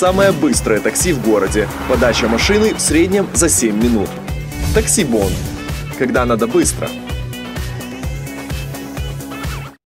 самое быстрое такси в городе. Подача машины в среднем за 7 минут. Такси Бонд. Когда надо быстро.